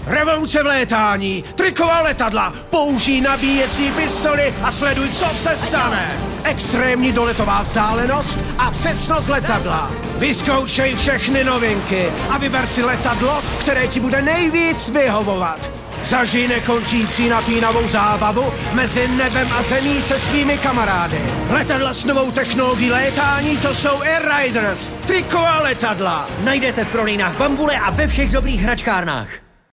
Revoluce v létání, triková letadla, použij nabíjecí pistoli a sleduj, co se stane. Extrémní doletová vzdálenost a přesnost letadla. Vyzkoušej všechny novinky a vyber si letadlo, které ti bude nejvíc vyhovovat. Zažij nekončící napínavou zábavu mezi nebem a zemí se svými kamarády. Letadla s novou technologií létání, to jsou Air Riders, triková letadla. Najdete v prodejnách Bambule a ve všech dobrých hračkárnách.